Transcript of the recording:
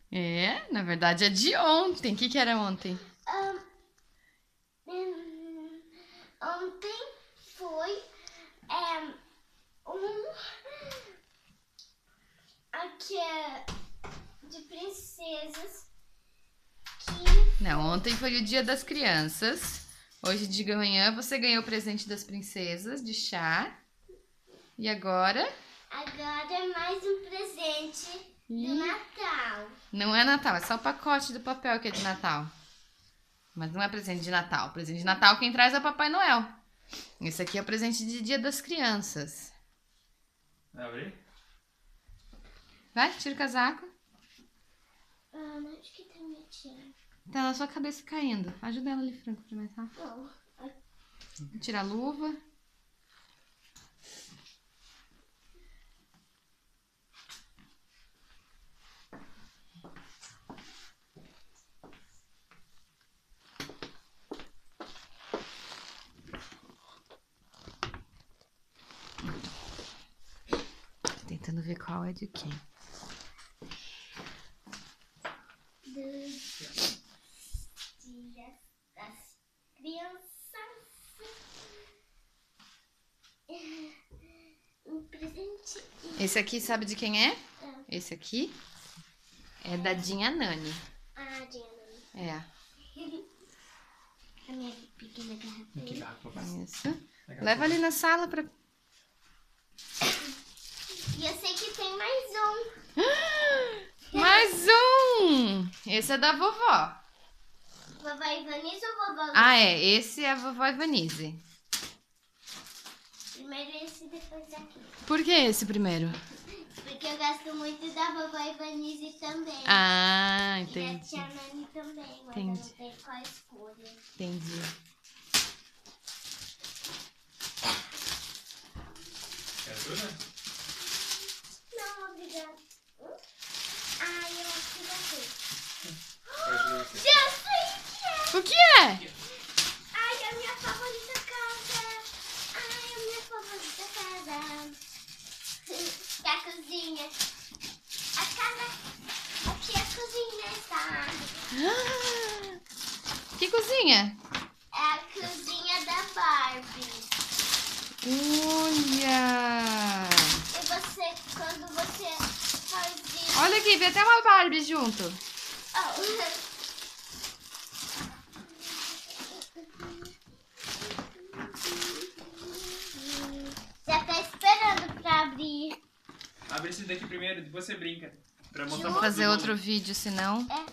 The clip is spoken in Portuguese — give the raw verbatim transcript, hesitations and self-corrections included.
É, na verdade é de ontem. O que, que era ontem? Um, hum, ontem foi é, um aqui é de princesas que... Não, ontem foi o dia das crianças. Hoje de manhã você ganhou o presente das princesas de chá. E agora? Agora é mais um presente do Natal. Não é Natal, é só o pacote do papel que é de Natal. Mas não é presente de Natal. Presente de Natal quem traz é o Papai Noel. Esse aqui é o presente de Dia das Crianças. Vai abrir? Vai, tira o casaco. Ah, onde que tá minha tia? Tá na sua cabeça caindo. Ajuda ela ali, Franco, pra mais rápido. Não. Tira a luva. Tentando ver qual é de quem. Dos dias das crianças. Um presente. Esse aqui sabe de quem é? Esse aqui é da Dinha Nani. Ah, Diana. É. A minha pequena garrafinha. Aqui, tá, papai. Isso. Leva ali na sala pra... E eu sei que tem mais um. Mais um! Esse é da vovó. Vovó Ivanise ou vovó? Ah, é. Esse é a vovó Ivanise. Primeiro esse, depois aqui. Por que esse primeiro? Porque eu gosto muito da vovó Ivanise também. Ah, E da entendi. tia Nani também, mas Entendi. eu não sei qual escolha. Entendi. Quer tudo? Não, obrigada. Hum? Ai, eu acho que vai ter. Pode ver. Já sei o que é! O que é? Ai, a minha favorita casa. Ai, a minha favorita casa. É a cozinha. A casa. Aqui a cozinha está. Ah, que cozinha? É a cozinha da Barbie. Olha! E você, quando você faz isso... Olha aqui, vem até uma Barbie junto. Oh. Já tá esperando pra abrir. Abre esse daqui primeiro, depois você brinca. Pra mostrar Vou pra fazer todo outro mundo. vídeo, senão... É.